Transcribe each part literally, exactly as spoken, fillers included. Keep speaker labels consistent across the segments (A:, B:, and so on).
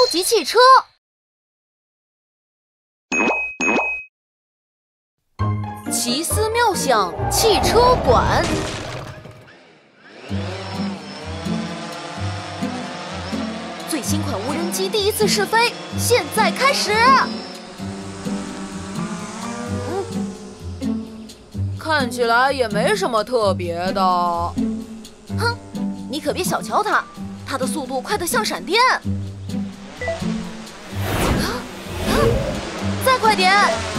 A: 级汽车。奇思妙想汽车馆。最新款无人机第一次试飞，现在开始。嗯，看起来也没什么特别的。哼，你可别小瞧它，它的速度快得像闪电。啊啊！再快点！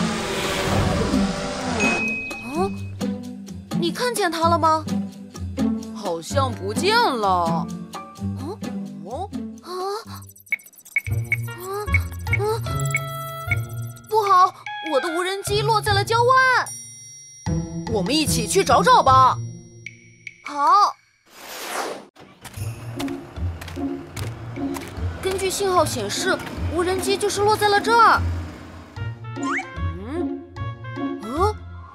A: 嗯，你看见它了吗？好像不见了。嗯哦啊啊啊！不好，我的无人机落在了郊外。我们一起去找找吧。好。根据信号显示，无人机就是落在了这儿。嗯，嗯，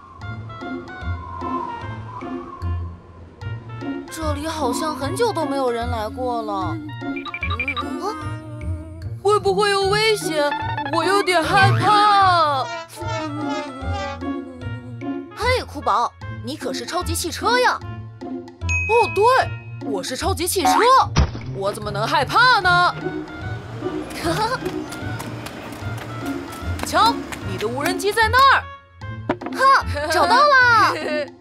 A: 这里好像很久都没有人来过了。啊，会不会有危险？我有点害怕。嘿，酷宝，你可是超级汽车呀！哦，对，我是超级汽车，我怎么能害怕呢？瞧，你的无人机在那儿！哈，找到了！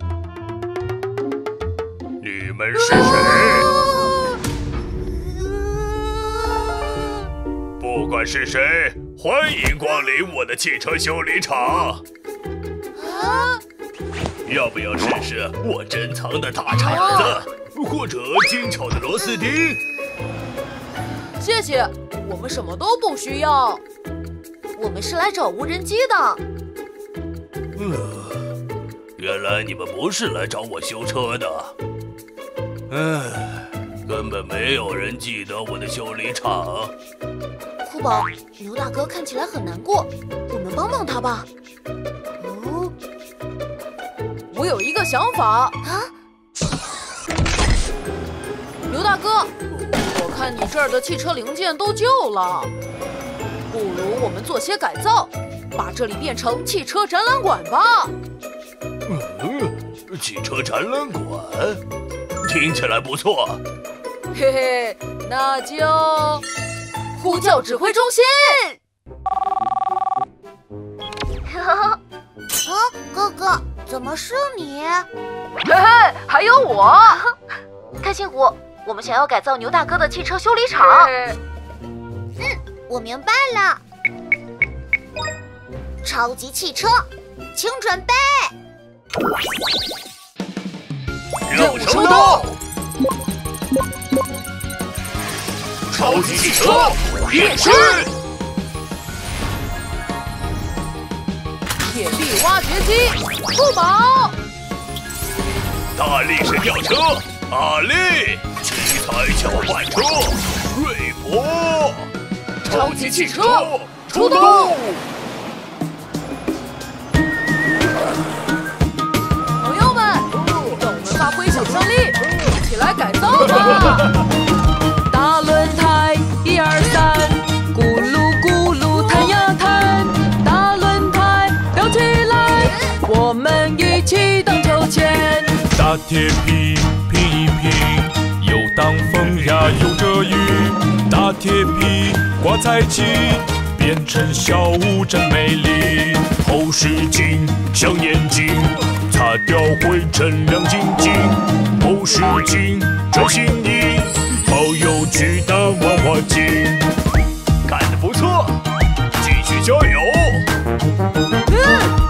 B: 你们是谁？不管是谁，欢迎光临我的汽车修理厂。
A: 啊！
B: 要不要试试我珍藏的大铲子，或者精巧的螺丝钉？
A: 谢谢，我们什么都不需要。我们是来找无人机的。
B: 嗯，原来你们不是来找我修车的。唉，根本没有人记得我的修理厂。
A: 酷宝，牛大哥看起来很难过，我们帮帮他吧。哦，我有一个想法啊！牛大哥，我看你这儿的汽车零件都旧了，不如我们做些改造，把这里变成汽车展览馆吧。
B: 嗯，汽车展览馆听起来不错。
A: 嘿嘿，那就呼叫指挥中心。啊，哥哥，怎么是你？嘿嘿，还有我。开心果，我们想要改造牛大哥的汽车修理厂。嗯，我明白了。超级汽车，请准备。
B: 任务收到。超级汽车变身。
A: 铁臂挖掘机，酷宝。
B: 大力神吊车，阿力。奇才搅拌车，瑞博。
A: 超级汽车出动！朋友们，让我们发挥想象力，一起来改造吧！
C: 大轮胎，一二三，咕噜咕噜弹呀弹，大轮胎摇起来，我们一起荡秋千。
D: 大铁皮拼一拼，又挡风呀又遮雨，大铁皮挂在起，变成小屋真美丽。后视镜像眼睛，擦掉灰尘亮晶晶。后视镜真新颖，好有趣的娃娃镜。
B: 干得不错，继续加油！
A: 嗯。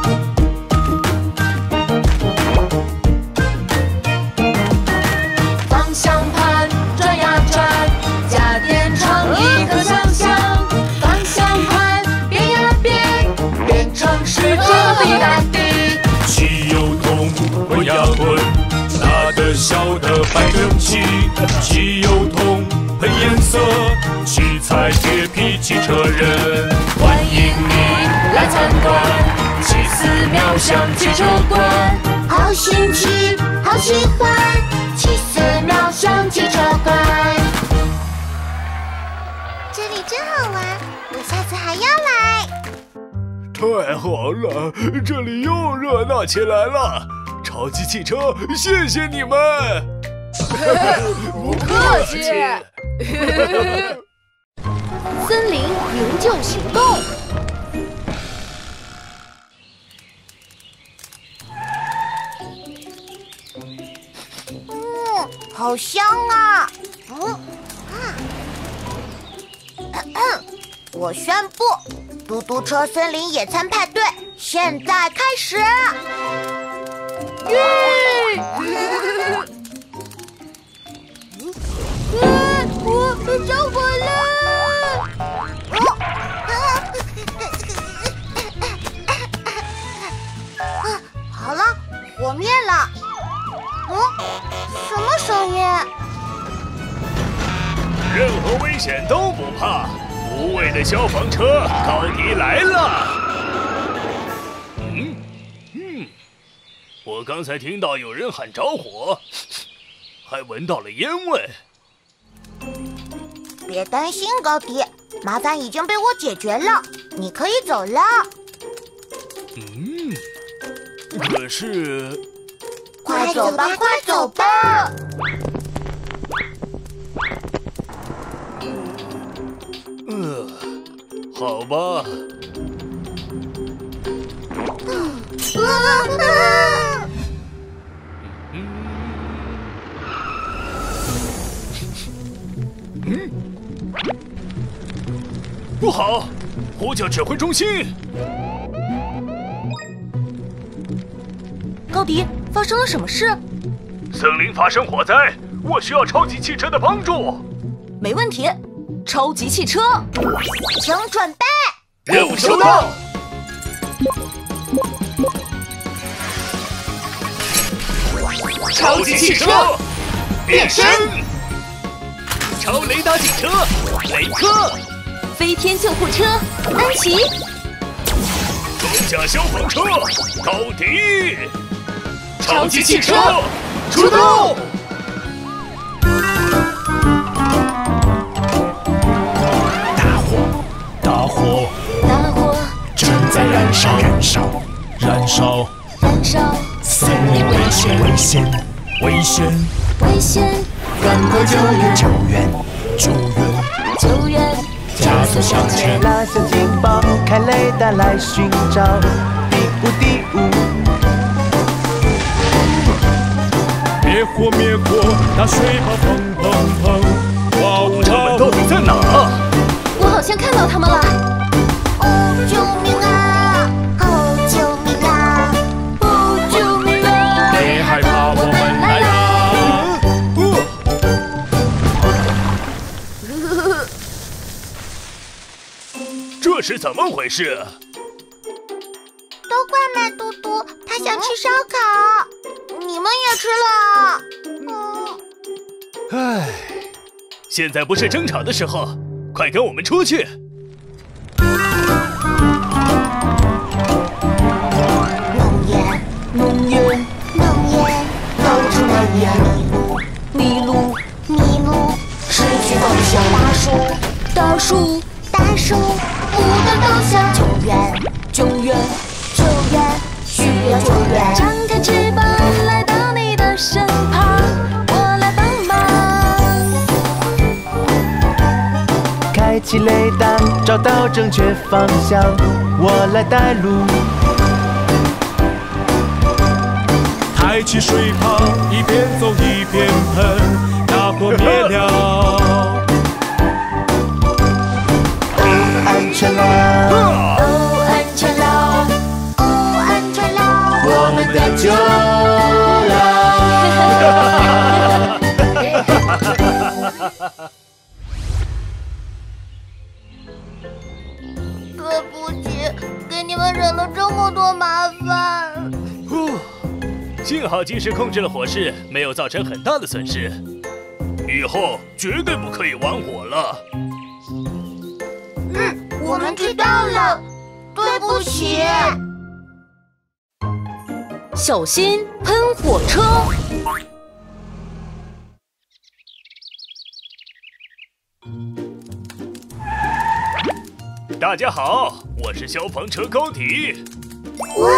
C: 方向盘转呀转，加点创意和想象。方向盘变呀变，变成世界的大地。
D: 汽油桶滚呀滚，大的小的摆整齐。汽油桶喷颜色，七彩铁皮汽车人。
C: 欢迎你来参观，奇思妙想汽车馆。好新奇，好喜欢，奇思妙想汽车馆。
A: 这里
E: 真好玩，我下次还要来。
B: 太好了，这里又热闹起来了！超级汽车，谢谢你们！
A: 不客气。森林营救行动。
E: 嗯，好香啊！嗯啊，咳咳，我宣布，嘟嘟车森林野餐派对现在开始！
A: 耶！我着火了！
E: 好了，火灭了。嗯，什么声音？
B: 任何危险都不怕，无畏的消防车高迪来了。嗯嗯，我刚才听到有人喊着火，还闻到了烟味。
E: 别担心，高迪，麻烦已经被我解决了，你可以走了。
B: 嗯，可是，
E: 快走吧，快走吧！
B: 呃，好吧。
E: 啊啊
B: 嗯，不好！呼叫指挥中心。
A: 高迪，发生了什么事？
B: 森林发生火灾，我需要超级汽车的帮助。
A: 没问题，超级汽车，
E: 请准备。
B: 任务收到。超级汽车变身。超雷达警车雷克，
A: 飞天救护车安琪，
B: 装甲消防车高迪，超级汽车出动！
D: 大火，大火，
A: 大火
D: 正在燃烧，燃烧，燃烧，
A: 燃烧，
D: 森林危险，危险，危险，
A: 危险，
D: 赶快救援，救援，救援，
A: 救援，
D: 加速向前。
F: 拉响警报，开雷达来寻找。第五，第五，
D: 灭火，灭火，大水泡砰砰砰，哇呜
B: 他们到底在哪？
A: 我好像看到他们了。
E: 哦，救命啊！哦，救命啊！
A: 哦，救命啊！
D: 别害怕，我们来啦！
B: 这是怎么回事？
E: 都怪麦嘟嘟，他想吃烧烤，你们也吃了。嗯，
B: 唉，现在不是争吵的时候，快跟我们出去！
E: 浓烟，
F: 浓烟，
E: 浓烟，
F: 到处蔓延。
E: 迷路，迷路，失去方向。大树，
A: 大树，
E: 大树，不断倒下。救援，
A: 救援，
E: 救援，需要救援。
A: 张开翅膀来到你的身旁，我来帮忙。
F: 开启雷达，找到正确方向，我来带路。
D: 抬起水泡，一边走一边喷，大火灭了。
F: 安全了，
E: 哦，安全了，哦，安全了，
F: 我们得救了。
E: 对不起，给你们惹了这么多麻烦。
B: 呼，幸好及时控制了火势，没有造成很大的损失。以后绝对不可以玩火了。
E: 嗯，我们知道了，对不起。
A: 小心喷火车！
B: 大家好，我是消防车高迪。
E: 哇！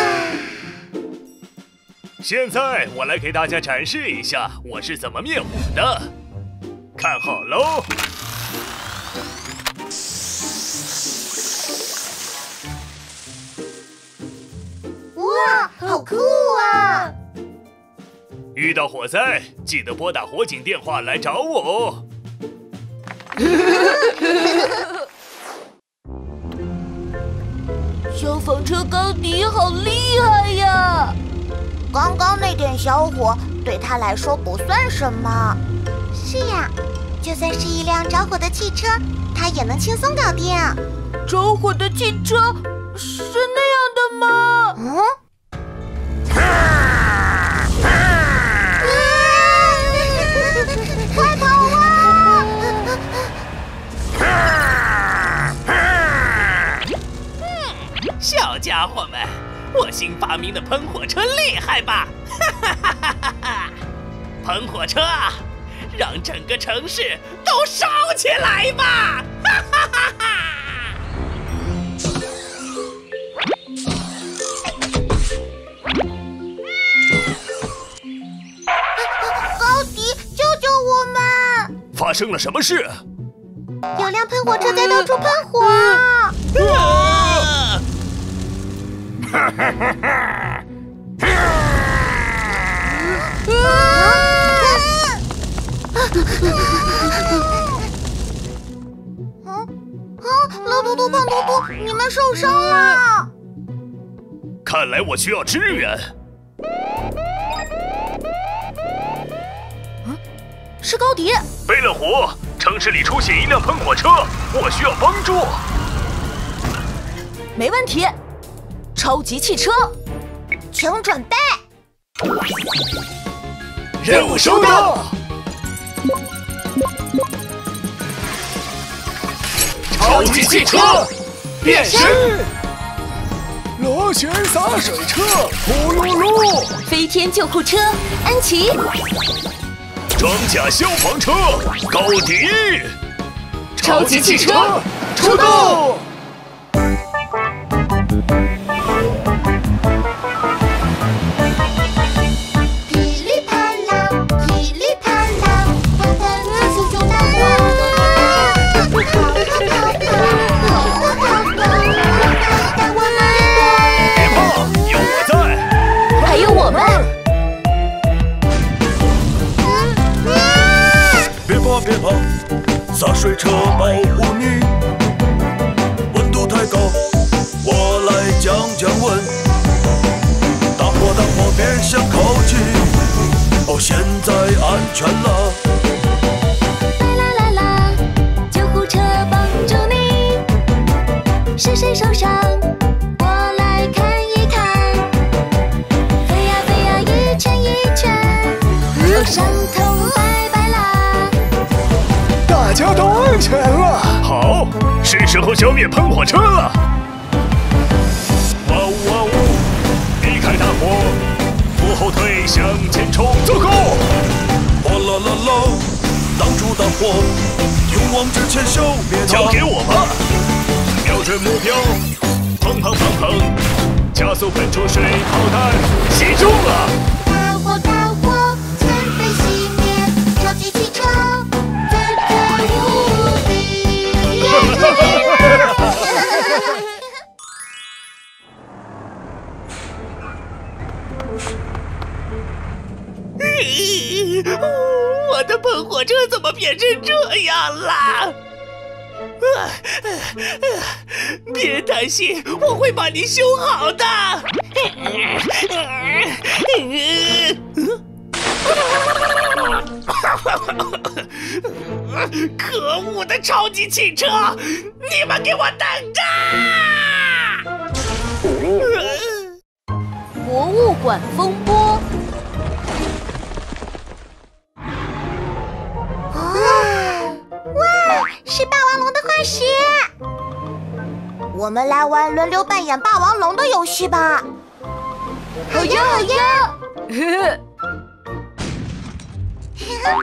B: 现在我来给大家展示一下我是怎么灭火的，看好喽！
E: 哇，好酷啊！
B: 遇到火灾，记得拨打火警电话来找我哦。
A: 消防车高迪好厉害呀！
E: 刚刚那点小火对他来说不算什么。是呀，就算是一辆着火的汽车，他也能轻松搞定。
A: 着火的汽车是那样的吗？
E: 嗯。快跑啊！
G: 小家伙们，我新发明的喷火车厉害吧？哈哈哈哈哈！喷火车啊，让整个城市都烧起来吧！哈哈哈哈！
E: 高迪，救救我们！
B: 发生了什么事？
E: 有辆喷火车在到处喷火。
G: 啊！
B: 哈哈哈哈！
E: 啊啊！老嘟嘟、胖嘟嘟，你们受伤了！
B: 看来我需要支援。
A: 嗯，是高迪。
B: 贝勒虎，城市里出现一辆喷火车，我需要帮助。
A: 没问题。超级汽车，
E: 请准备。
B: 任务收到。超级汽车变身，
H: 螺旋洒水车呼噜噜，
A: 飞天救护车安琪，
B: 装甲消防车高迪，
A: 超级汽车
H: 出动！
E: 噼里啪啦，噼里啪啦，喷喷子熊熊大火，跑跑跑跑跑跑跑，带我们！
B: 别怕，有我在。
A: 还有我们。
H: 别怕别怕，洒水车保护你。温度太高，我来降降温。大火大火别想靠近，哦，现在安全了。
I: 啦啦啦，救护车帮助你。是谁受伤？我来看一看。飞呀飞呀，一圈一圈，哦，伤痛拜拜啦。
H: 大家都安全了。
B: 好，是时候消灭喷火车了。哇呜哇呜，避开大火，不后退，向前冲，走go！
H: 哗啦啦啦，挡住大火，勇往直前消灭它。
B: 交给我吧，瞄准目标，砰砰砰砰，加速喷出水炮弹，击中了。
E: 大火大火，全被熄灭，超级汽车最最无敌！
G: 我的喷火车怎么变成这样了？别担心，我会把你修好的。可恶的超级汽车，你们给我等着！
A: 博物馆风波。
E: 哇，是霸王龙的化石！我们来玩轮流扮演霸王龙的游戏吧。
A: 好呀好呀！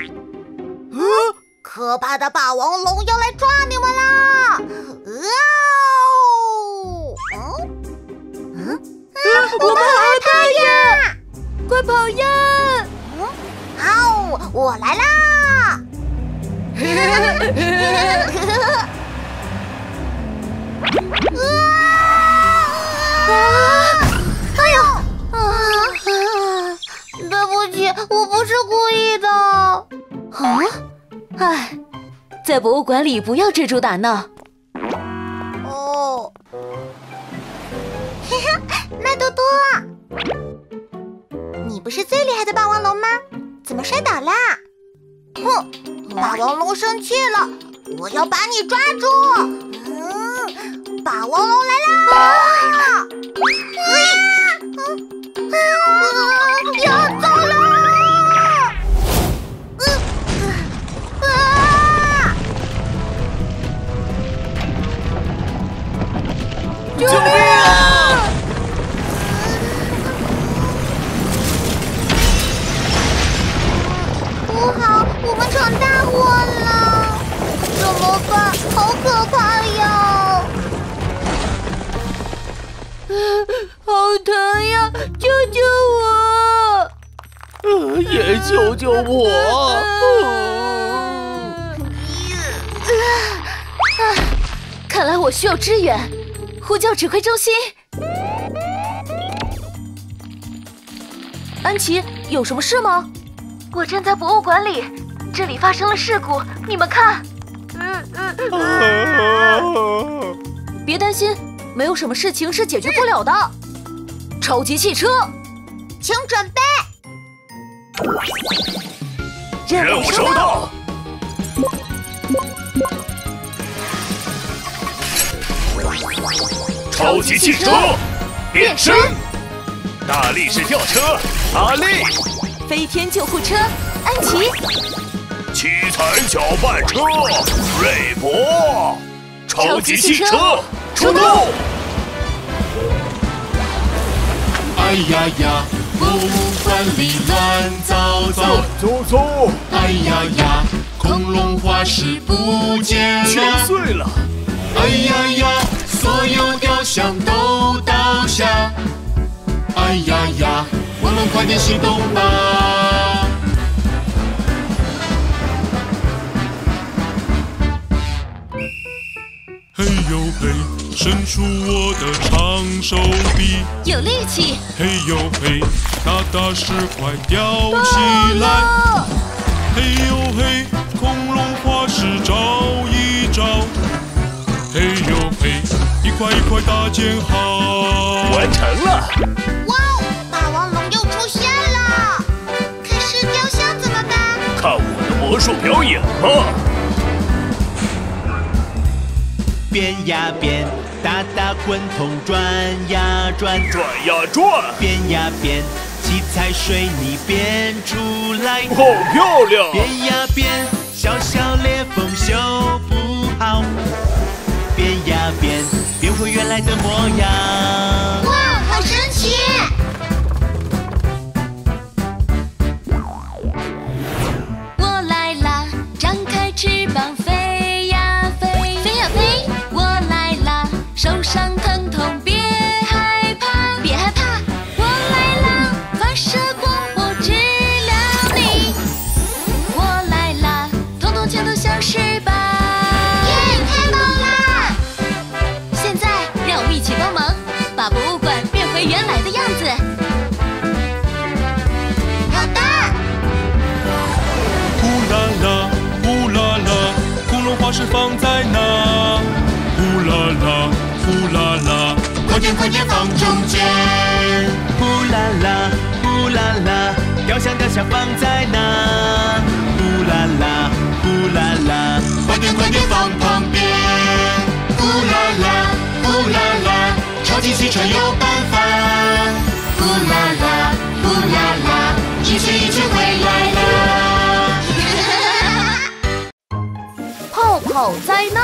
E: 可怕的霸王龙要来抓你们啦！啊！
A: 我们害怕呀！快跑呀！
E: 好，我来啦！啊！哎呦！啊！对不起，我不是故意的。
A: 啊！哎，在博物馆里不要追逐打闹。
E: 哦。嘿嘿，麦多多，你不是最厉害的霸王龙吗？怎么摔倒啦？哼！霸王龙生气了，我要把你抓住！嗯，霸王龙来啦！嘿！啊！要走了！嗯啊！
A: 救命啊！
E: 不好，我们闯大祸了！怎么办？好可怕呀！
A: 好疼呀！救救我！
G: 呃，也救救我！
A: 看来我需要支援，呼叫指挥中心。安琪，有什么事吗？我正在博物馆里，这里发生了事故，你们看。别担心，没有什么事情是解决不了的。超级汽车，
E: 请准备。
B: 任务收到。超级汽车变身，大力士吊车阿力，
A: 飞天救护车安琪，
B: 七彩搅拌车瑞博，超级汽车出动！
D: 哎呀呀，博物馆里乱糟糟，
B: 走走！
D: 哎呀呀，恐龙化石不见了，
B: 全碎了！
D: 哎呀呀，所有雕像都倒下！哎呀呀，我们快点行动吧！嘿呦嘿，伸出我的长手臂，
A: 有力气！
D: 嘿呦嘿，大大石块掉起来！嘿呦嘿，恐龙化石找一找！嘿呦嘿，一块一块大建好，
B: 完成了！
E: 哇哦，霸王龙又出现了！可是雕像怎么办？
B: 看我的魔术表演吧！
F: 变呀变，大大滚筒转呀转，
B: 转呀转，
F: 变呀变，七彩水泥变出来，
B: 好漂亮！
F: 变呀变，小小裂缝修不好，变呀变，变回原来的模样。
E: 哇，好神奇！
I: 我来啦，张开翅膀飞呀飞，飞呀飞。我来啦，受伤疼痛别害怕，别害怕。我来啦，发射光波治疗你。我来啦，统统全都消失吧。
E: 耶，太棒啦！
I: 现在让我们一起帮忙，把博物馆变回原来的样子。
E: 好的。
D: 呼啦啦，呼啦啦，恐龙化石放在哪？呼啦啦，呼啦啦，快点快点放中间！
F: 呼啦啦，呼啦啦，雕像雕像放在哪？呼啦啦，呼啦啦，
D: 快点快点放旁边！呼啦啦，呼啦啦，超级汽车有办法！呼啦啦，呼啦啦，一切一切回来了！
A: 泡泡灾难。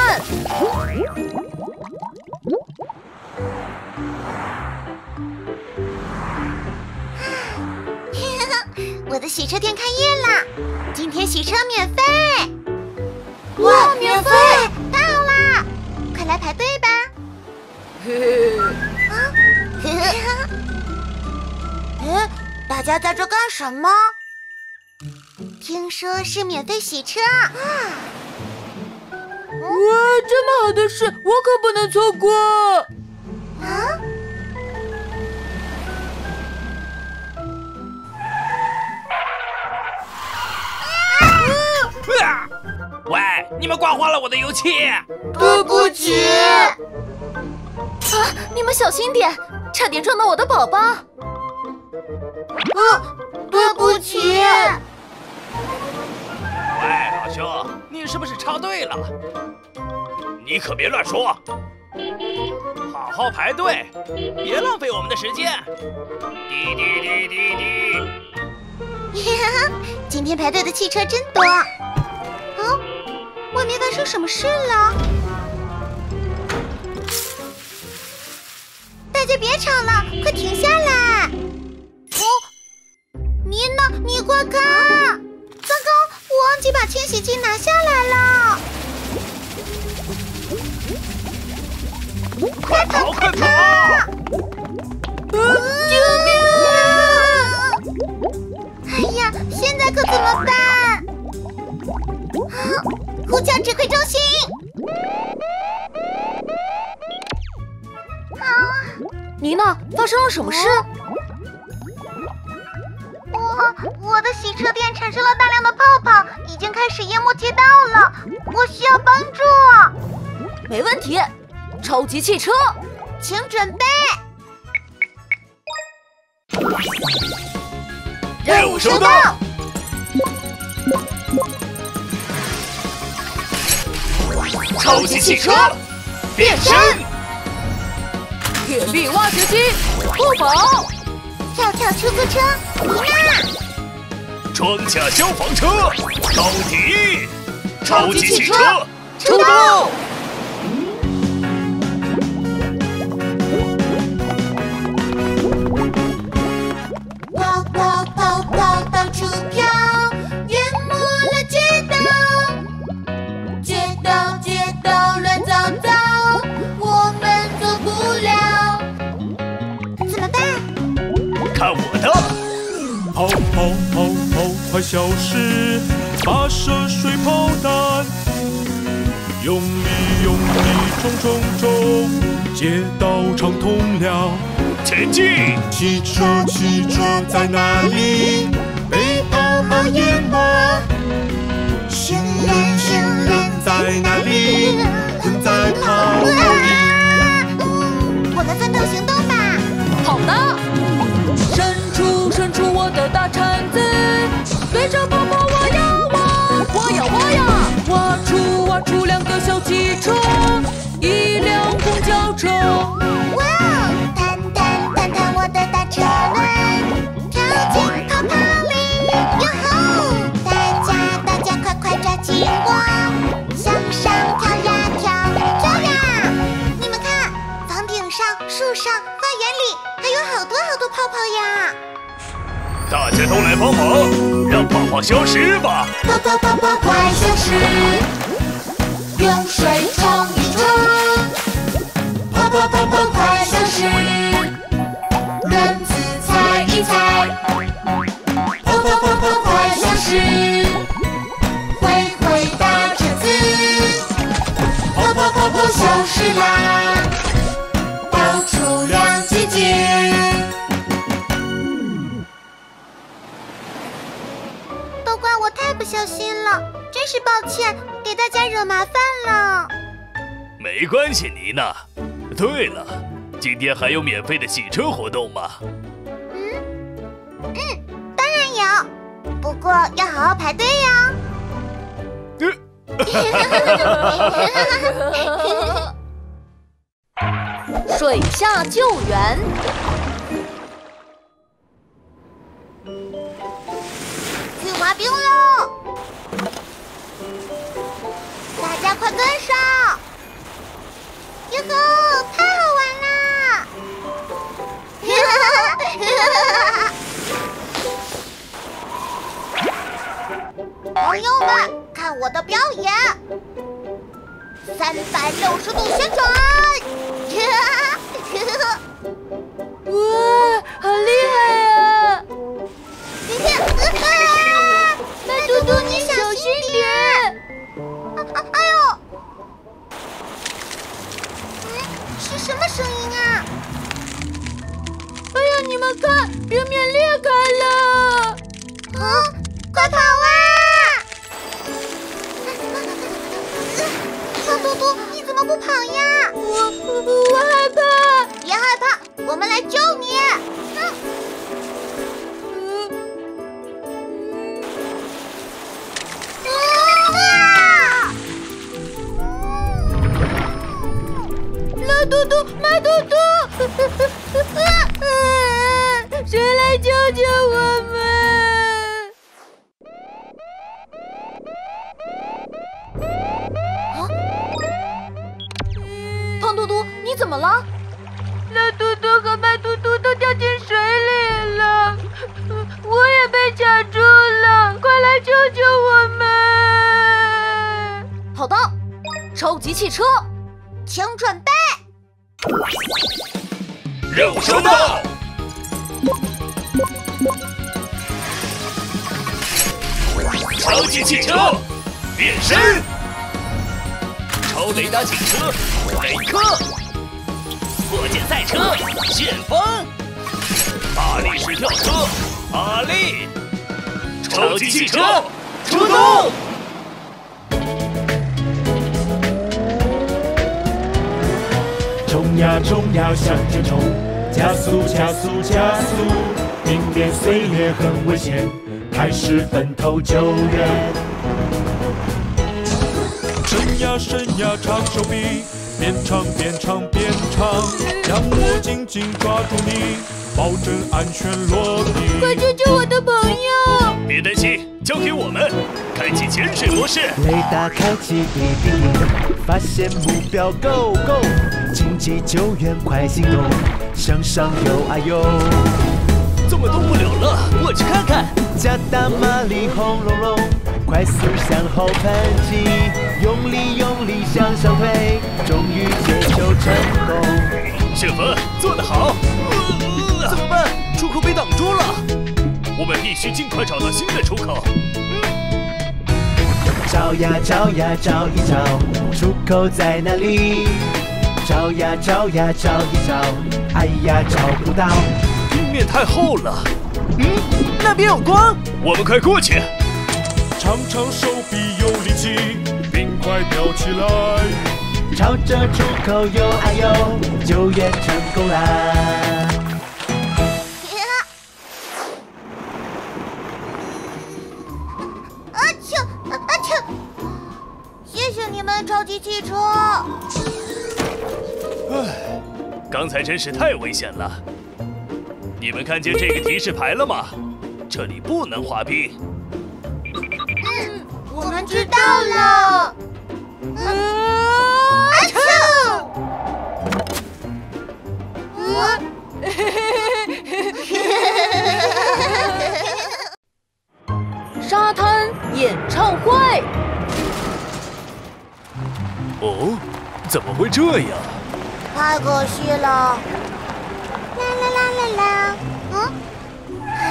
E: 我的洗车店开业啦！今天洗车免费！
A: 哇，免费！
E: 太好啦！快来排队吧！
A: 嘿嘿。
E: 啊， 家在这干什么？听说是免费洗车。
A: 哇，这么好的事，我可不能错过！
E: 啊！
G: 啊！喂，你们刮花了我的油漆！
E: 对不起。
A: 啊，你们小心点，差点撞到我的宝宝。啊，
E: 对不起。
G: 喂，老兄，你是不是插队了？你可别乱说，好好排队，别浪费我们的时间。滴滴滴滴滴。
E: 今天排队的汽车真多。哦，外面发生什么事了？大家别吵了，快停下来！哦，妮娜，你快看！糟糕，我忘记把清洗剂拿下来了。
G: 快跑，快跑！
E: 救命啊！哎呀，现在可怎么办？啊！呼叫指挥中心！啊！
A: 妮娜，发生了什么事？
E: 我我的洗车店产生了大量的泡泡，已经开始淹没街道了，我需要帮助。
A: 没问题，超级汽车，
E: 请准备。
B: 任务收到。超级汽车变身，
A: 铁臂挖掘机不跑，
E: 跳跳出租车妮娜，
B: 装甲消防车到底，超级汽车
A: 出动！
E: 跑跑跑跑到处飘，淹没了街道，街道街道乱糟糟，我们走不了，怎么办？
B: 看我的！
D: 跑跑跑跑，快消失！发射水炮弹，用力用力冲冲冲，街道畅通了。
B: 前进！
D: 汽车汽车在哪里？被泡泡淹没。行人行人在哪里？困在泡泡里。
E: 我们分头行动吧。
A: 好的，伸出伸出我的大铲子，对着泡泡挖呀挖，挖呀挖呀，挖出挖出两个小汽车，一辆公交车。
E: 哇哦，弹弹弹弹我的大车轮，跳进泡泡里，哟吼！大家大家快快抓紧我，向上跳呀跳，跳呀！你们看，房顶上、树上、花园里还有好多好多泡泡呀！
B: 大家都来帮忙，让泡泡消失吧！
E: 泡泡泡泡快消失，用水冲一冲。泡泡泡泡快消失，轮子踩一踩。泡泡泡泡快消失，挥挥大铲子。泡泡泡泡消失啦，到处亮晶晶。都怪我太不小心了，真是抱歉，给大家惹麻烦了。
B: 没关系，妮娜。对了，今天还有免费的洗车活动吗？
E: 嗯嗯，当然有，不过要好好排队呀。
A: 水下救援，
E: 去滑冰喽！大家快跟上！哟吼，太好玩啦！朋友们，看我的表演！三百六十度旋转！
A: 哇，好厉害啊！
E: 声音啊？
A: 哎呀，你们看，冰面裂开了！
E: 啊，快跑啊！胖嘟嘟，你怎么不跑呀？
A: 我我害怕。
E: 别害怕，我们来救你。嗯。
A: 老嘟嘟，马嘟嘟，谁来救救我们？啊！胖嘟嘟，你怎么了？老嘟嘟和马嘟嘟都掉进水里了，我也被卡住了，快来救救我们！好的，超级汽车，
E: 请准备。
B: 肉收到！超级汽车变身，超雷达警车雷克，
G: 火箭赛车旋风，
B: 大力士跳车阿力，超级汽车
G: 出动！
D: 冲呀冲呀向前冲，加速加速加速，冰面碎裂很危险，开始奔头救援。伸呀伸呀长手臂，边唱边唱边唱，让我紧紧抓住你，保证安全落地。
A: 快救救我的朋友！
B: 别担心，交给我们，开启潜水模式。
F: 雷达开启，滴滴滴，发现目标 ，Go Go， 紧急救援快行动，向上游啊游。
G: 怎么动不了了？我去看看。
F: 加大马力轰隆隆，快速向后喷气，用力用力向上推，终于解救成功。
B: 旋风做得好！
G: 呃、怎么办？出口被挡住了。
B: 我们必须尽快找到新的出口。
F: 找呀找呀找一找，出口在哪里？找呀找呀找一找，哎呀找不到。
B: 冰面太厚了。
G: 嗯，那边有光，
B: 我们快过去。
D: 长长手臂有力气，冰块飘起来，
F: 朝着出口游啊游，救援成功啦！
E: 啊嚏啊嚏！谢谢你们，超级汽车。
B: 唉，刚才真是太危险了。你们看见这个提示牌了吗？这里不能滑冰。
E: 嗯，我们知道了。嗯，啊嚏！
A: 沙滩演唱会。
B: 哦，怎么会这样？
E: 太可惜了。啦啦啦啦啦！嗯？啊？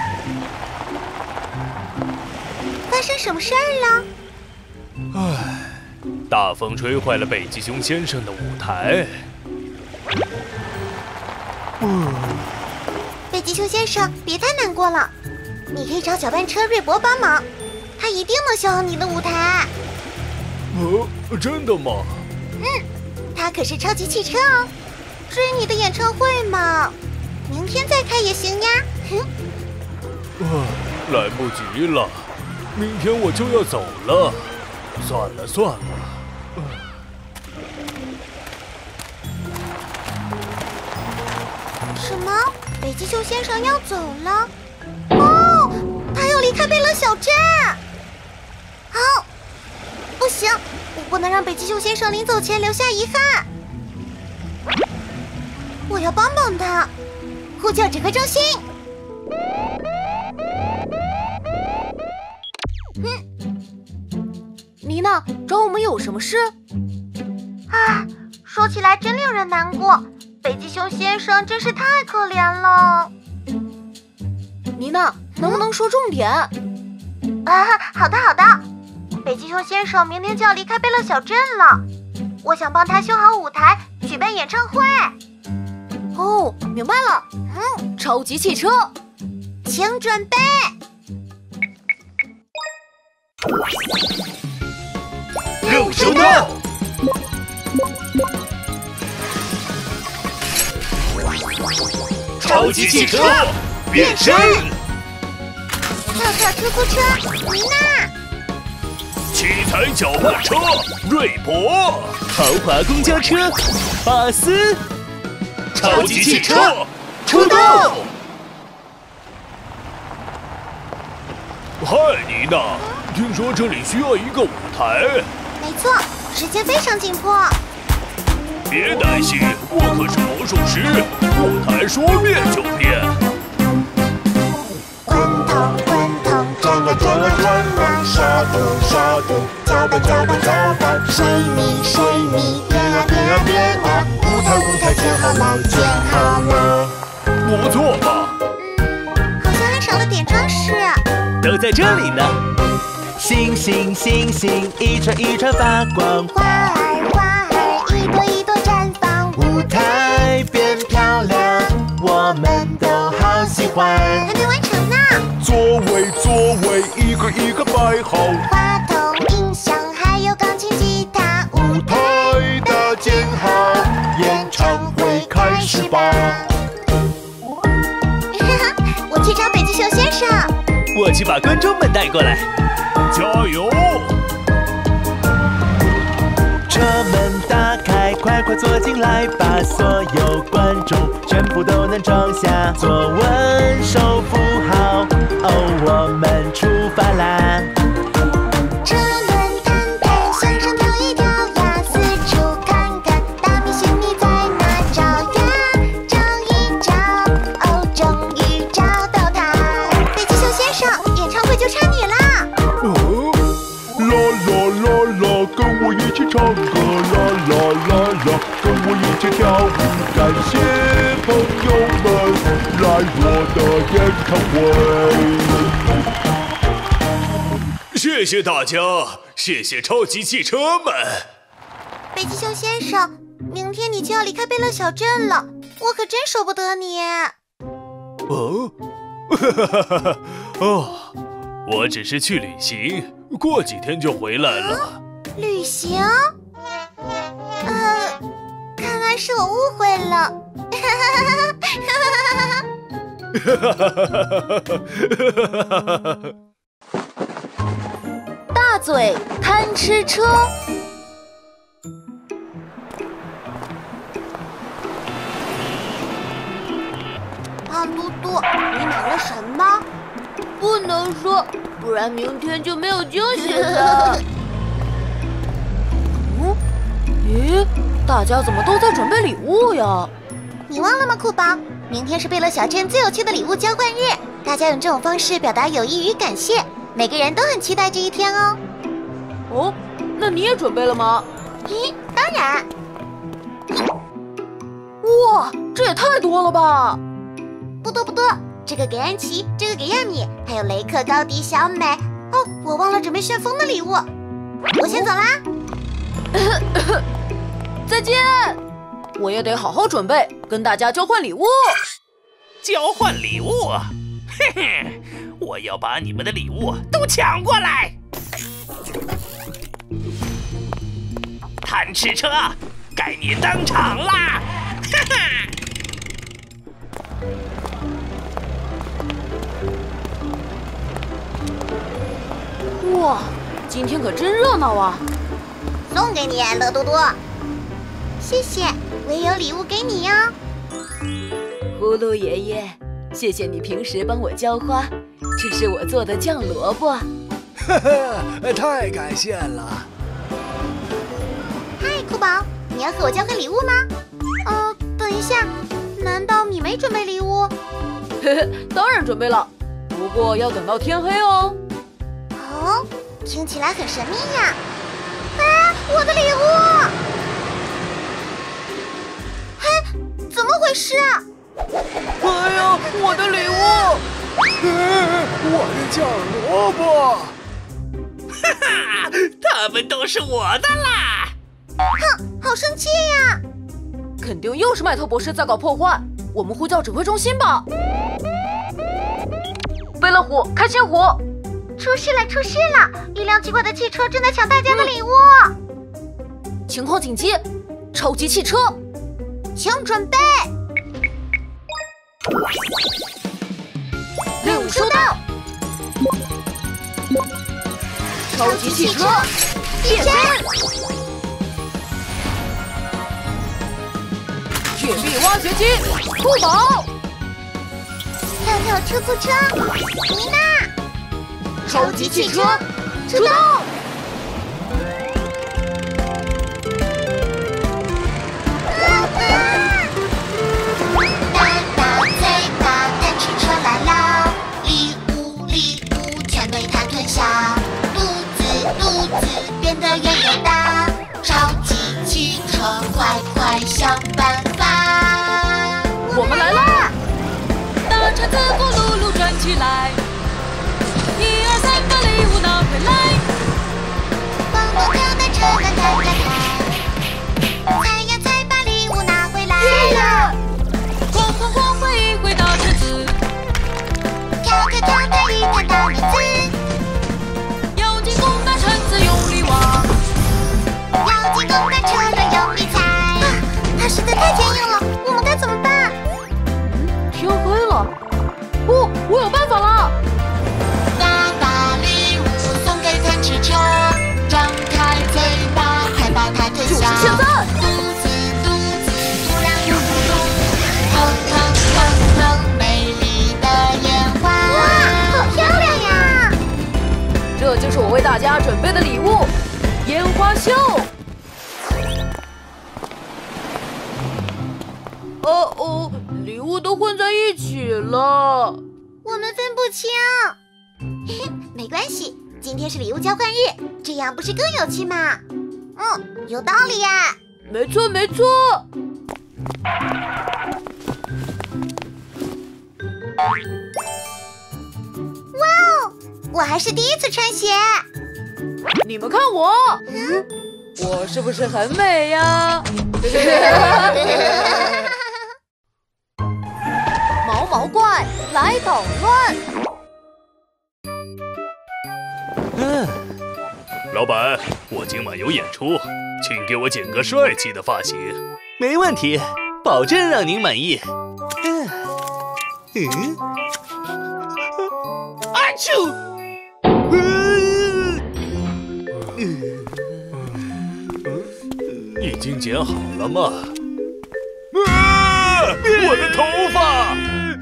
E: 发生什么事儿了？
B: 唉，大风吹坏了北极熊先生的舞台。
E: 嗯，北极熊先生，别太难过了，你可以找搅拌车瑞博帮忙，他一定能修好你的舞台。
B: 哦，真的吗？
E: 嗯，他可是超级汽车哦。至于你的演唱会嘛，明天再开也行呀。哼。
B: 啊，来不及了，明天我就要走了。算了算了。
E: 什么？北极熊先生要走了？哦，他要离开贝勒小镇。好，不行，我不能让北极熊先生临走前留下遗憾。我要帮帮他，呼叫指挥中心。
A: 嗯，妮娜，找我们有什么事？
E: 啊，说起来真令人难过，北极熊先生真是太可怜了。
A: 妮娜，能不能说重点？
E: 啊，好的好的。北极熊先生明天就要离开贝勒小镇了，我想帮他修好舞台， 举办演唱会。
A: 哦，明白了。
E: 嗯，
A: 超级汽车，
E: 请准备。
B: 六手刀，超级汽车变身，
E: 跳跳出租车，妮娜。
B: 七彩搅拌车，瑞博，
F: 豪华公交车，巴斯，
B: 超级汽车出动！嗨，妮娜，听说这里需要一个舞台。
E: 没错，时间非常紧迫。
B: 别担心，我可是魔术师，舞台说变就变。
E: 滚筒滚筒转啊转啊转啊，沙土沙土搅拌搅拌搅拌，水泥水泥变啊变啊变啊，舞台舞台建好了建好了。
B: 不错吧？
E: 嗯，好像还少了点装饰。
F: 都在这里呢。星星星星一串一串发光，
E: 花儿花儿一朵一朵绽放，
F: 舞台变漂亮，我们都好喜欢。
E: 还没完成呢。
H: 座位座位一个一个摆好，
E: 话筒音响还有钢琴吉他，
H: 舞台搭建好，演唱会开始吧。
E: 我去找北极熊先生。
F: 我去把观众们带过来。
B: 加油！
F: 车门打开，快快坐进来吧，所有观众全部都能装下，坐稳，手扶好，哦，我们出发啦！
E: 车轮弹弹，向上跳一跳呀，四处看看，大明星你在哪找呀？找一找，哦，终于找到他。北极熊先生，演唱会就差你啦！
H: 哦，啦啦啦啦，跟我一起唱歌，啦啦啦啦，跟我一起跳舞，感谢朋友们来我的演唱会。
B: 谢谢大家，谢谢超级汽车们。
E: 北极熊先生，明天你就要离开贝乐小镇了，我可真舍不得你。
B: 哦，哈哈哈哈！哦，我只是去旅行，过几天就回来了。
E: 旅行？呃，看来是我误会了。
A: 大嘴贪吃车。
E: 胖嘟嘟，你买了什么？
A: 不能说，不然明天就没有惊喜了。嗯？咦，大家怎么都在准备礼物呀？
E: 你忘了吗，酷宝？明天是贝乐小镇最有趣的礼物交换日，大家用这种方式表达友谊与感谢，每个人都很期待这一天哦。
A: 哦，那你也准备了吗？
E: 咦，当然。
A: 哇，这也太多了吧！
E: 不多不多，这个给安琪，这个给亚米，还有雷克、高迪、小美。哦，我忘了准备旋风的礼物，我先走啦。
A: 再见！我也得好好准备，跟大家交换礼物。
G: 交换礼物？嘿嘿，我要把你们的礼物都抢过来！贪吃车，该你登场啦！哈哈！
A: 哇，今天可真热闹啊！
E: 送给你，乐多多。谢谢，我也有礼物给你哟。
A: 葫芦爷爷，谢谢你平时帮我浇花，这是我做的酱萝卜。
J: 呵呵，太感谢了。
E: 嗨，酷宝，你要和我交换礼物吗？呃，等一下，难道你没准备礼物？
A: 呵呵，当然准备了，不过要等到天黑哦。
E: 哦，听起来很神秘呀！啊，我的礼物！嘿，怎么回事啊？
A: 哎呀，我的礼物！
J: 我的酱萝卜！
G: 哈哈，他们都是我的啦！
E: 哼，好生气呀！
A: 肯定又是麦特博士在搞破坏。我们呼叫指挥中心吧。飞乐虎，开心虎，
E: 出事了，出事了！一辆奇怪的汽车正在抢大家的礼物。
A: 情况紧急，超级汽车，
E: 请准备。
A: 任务收到。超级汽车变身，铁臂挖掘机，酷宝，
E: 跳跳出租车，妮娜，
A: 超级汽车出动。
E: 变得圆圆大，超级汽车，快快想办法！
A: 我们来啦！
K: 大车子咕噜噜转起来，一二三，把礼物拿回来。
E: 蹦蹦跳的车杆开开开，踩呀踩，把礼物拿回来。
K: 哐哐哐，挥一挥大车子，
E: 跳跳跳，抬一抬大轮子。要进攻的车轮用力踩，啊，它实在太坚硬了，我们该怎么办？
A: 天黑了，哦，我有办法了！
E: 大大礼物送给贪吃车，张开嘴巴，快把它吞下。
A: 就是现在！
E: 肚子肚子突然咕噜噜，砰砰砰砰，美丽的烟花！哇，好漂亮呀！
A: 这就是我为大家准备的礼物。烟花秀！哦哦，礼物都混在一起了，
E: 我们分不清。没关系，今天是礼物交换日，这样不是更有趣吗？嗯，有道理呀。
A: 没错没错。
E: 哇哦，我还是第一次穿鞋。
A: 你们看我，
E: 嗯，
A: 我是不是很美呀？毛毛怪来捣乱。
B: 嗯，老板，我今晚有演出，请给我剪个帅气的发型。
G: 没问题，保证让您满意。嗯，嗯，阿啾！
B: 已经剪好了吗？啊！我的头发！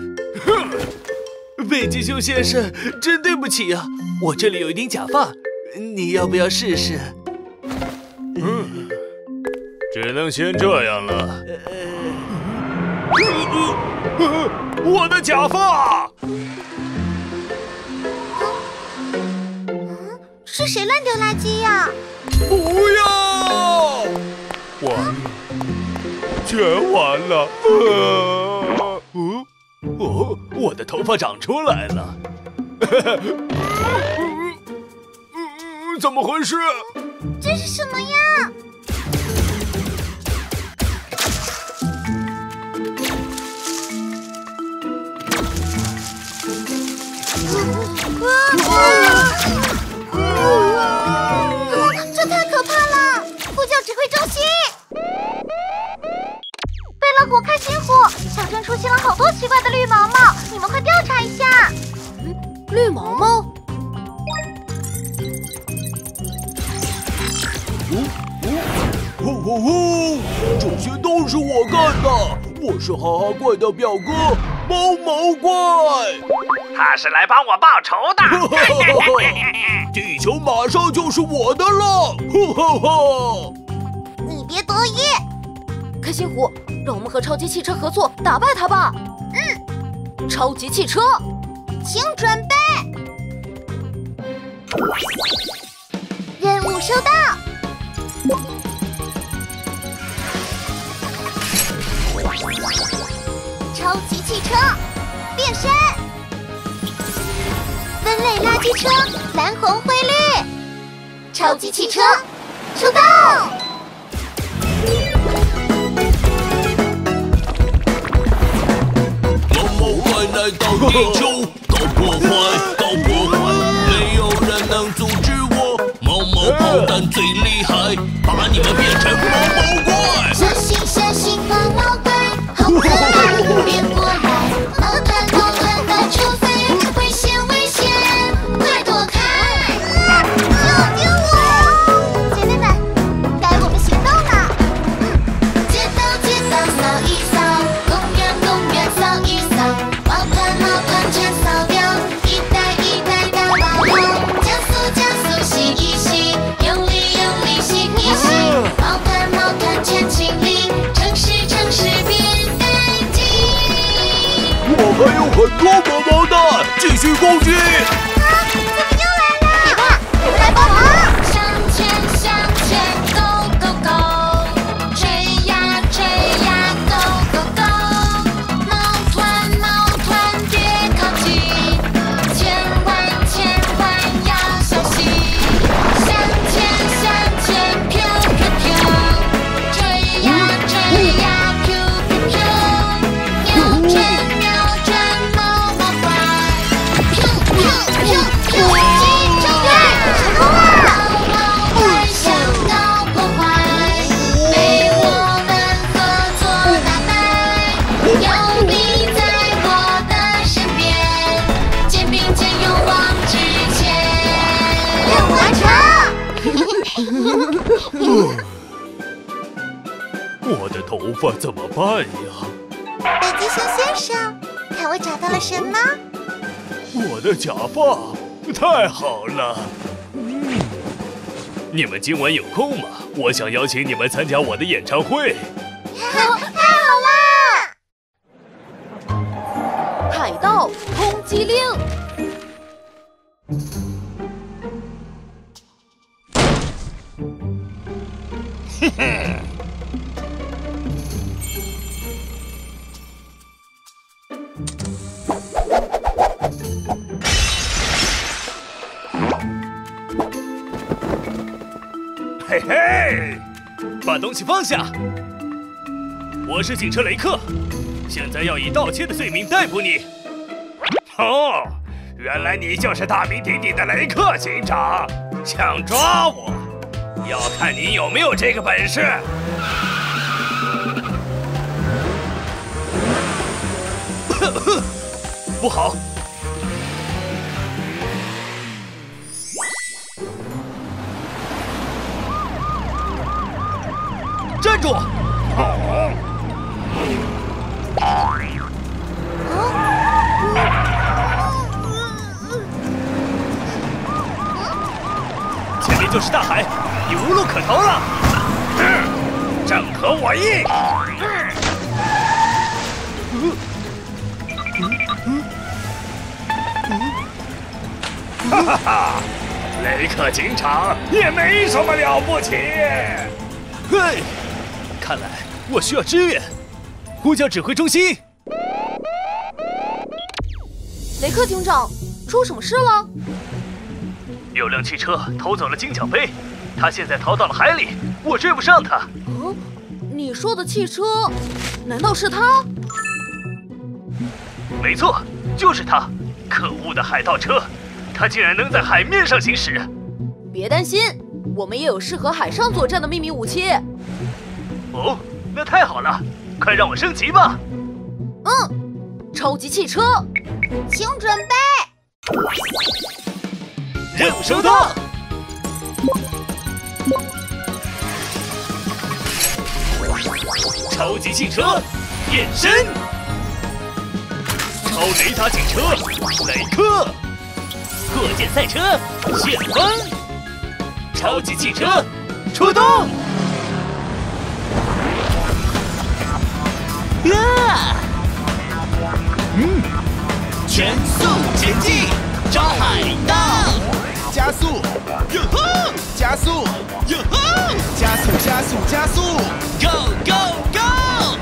G: 北极熊先生，真对不起啊，我这里有一顶假发，你要不要试试？
B: 嗯，只能先这样了。呃、我的假发！
E: 嗯，是谁乱丢垃圾呀？
B: 不要！完了，全完了！呃，嗯，哦，我的头发长出来了！怎么回事？
E: 这是什么呀？这太可怕了！呼叫指挥中心！贝乐虎、开心虎，小镇出现了好多奇怪的绿毛毛，你们快调查一下。
A: 嗯，绿毛毛？
H: 哦哦吼吼吼！这些都是我干的，我是哈哈怪的表哥毛毛怪。
G: 他是来帮我报仇的。
H: 地球马上就是我的了！哈哈哈！
E: 你别得意。
A: 开心虎，让我们和超级汽车合作，打败他吧。
E: 嗯，
A: 超级汽车，
E: 请准备。任务收到。超级汽车变身，分类垃圾车蓝红灰绿，超级汽车出动。
L: 地球，搞破坏，搞破坏，没有人能阻止我。毛毛炮弹最厉害，把你们变成毛毛怪。
E: 小心小心毛毛怪，好可爱，别过来！毛团毛团到处飞，危险危险，快躲开！救救我！姐妹们，该我们行动了。街道街道扫一扫，公园公园扫一扫，毛团毛团全扫掉，一袋一袋大毛毛，加速加速洗一洗，用力用力洗一洗，毛团毛团全清理，城市城市变干净。
B: 我还有很多毛毛蛋，继续攻击！
E: 啊，怎么又来了？别怕，我们来帮忙。向前向前 ，Go Go Go， 追呀追呀 ，Go Go Go， 毛团毛团别靠近，千万千万要小心。向前向前飘飘飘，追呀追呀飘飘飘，扭转扭转毛毛怪，飘飘飘飘，击中了，成功了！毛毛怪想搞破坏，被我们合作打败。有你在我的身边，肩并肩勇往直前。任务完成。
B: 我的头发怎么办呀？
E: 北极熊先生，看我找到了什么？
B: 我的假发，太好了！嗯，你们今晚有空吗？我想邀请你们参加我的演唱会。
E: 太好了！
A: 海盗通缉令。
B: 嘿嘿，把东西放下！我是警车雷克，现在要以盗窃的罪名逮捕你。哦，原来你就是大名鼎鼎的雷克警长，想抓我，要看你有没有这个本事。不好！站住！前面就是大海，你无路可逃了。嗯，正合我意。哈哈哈！雷克警长也没什么了不起。嘿，看来我需要支援，呼叫指挥中心。
A: 雷克警长，出什么事了？
B: 有辆汽车偷走了金奖杯，他现在逃到了海里，我追不上他。
A: 嗯，你说的汽车，难道是他？
B: 没错，就是他！可恶的海盗车，他竟然能在海面上行驶。
A: 别担心，我们也有适合海上作战的秘密武器。
B: 哦，那太好了，快让我升级吧！
A: 嗯，超级汽车，
E: 请准备。
B: 任务收到。超级汽车变身，超雷达警车雷克，火箭赛车旋风，超级汽车出动！
G: 啊！嗯，全速前进，抓海盗！
F: 加速，哟吼！加速，哟吼！加速，加速，加速
G: ！Go go go！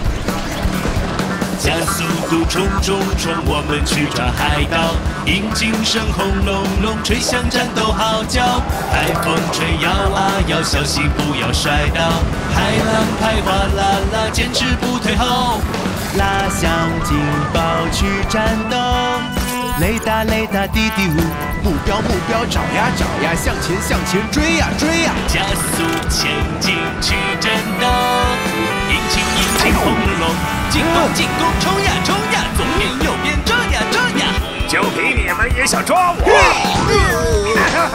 G: 加速度冲冲冲，我们去抓海盗！引擎声轰隆隆，吹响战斗号角。海风吹摇啊摇，小心不要摔倒。海浪拍哗啦啦，坚持不退后。
F: 拉响警报去战斗。雷达雷达滴滴呜，目标目标找呀找呀，向前向前追呀追呀，
G: 加速前进去战斗。引擎引擎轰隆隆，进攻进攻冲呀冲呀，左边右边转呀转呀。
B: 就凭你们也想抓我？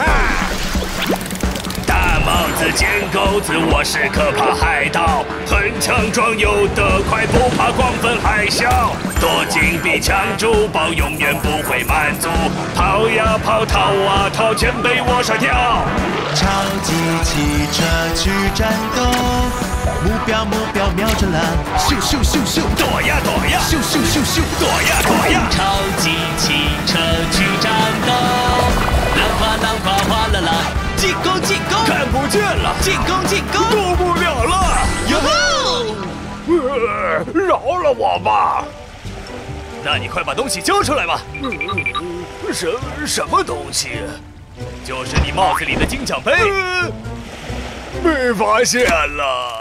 B: 大帽子尖钩子，我是可怕海盗，很强壮游得快，不怕狂风海啸。躲进壁抢珠宝，永远不会满足。跑呀跑，逃啊逃，全被我甩掉。
F: 超级汽车去战斗，目标目标瞄准了，咻咻咻咻，
B: 躲呀躲呀，
F: 咻咻咻咻，
B: 躲呀躲呀。
G: 超级汽车去战斗，浪花浪花哗啦啦，进攻进攻，
B: 看不见了，
G: 进攻进攻，
B: 动不了了，
G: 哟吼！
B: 呃，饶了我吧！那你快把东西交出来吧。什什么东西？就是你帽子里的金奖杯。被发现了。